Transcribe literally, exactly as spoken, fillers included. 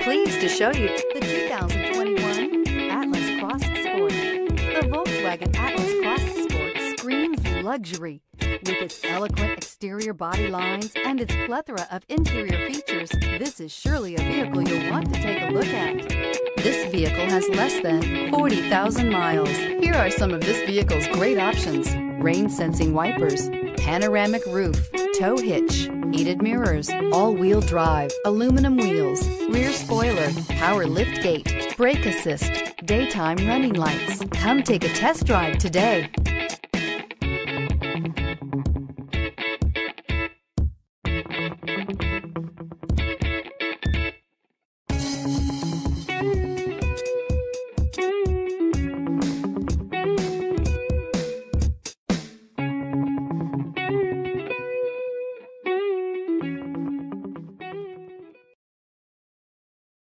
pleased to show you the two thousand twenty-one Atlas Cross Sport. The Volkswagen Atlas Cross Sport screams luxury. With its eloquent exterior body lines and its plethora of interior features, this is surely a vehicle you'll want to take a look at. This vehicle has less than forty thousand miles. Here are some of this vehicle's great options: rain-sensing wipers, panoramic roof, tow hitch, heated mirrors, all-wheel drive, aluminum wheels, rear spoiler, power liftgate, brake assist, daytime running lights. Come take a test drive today.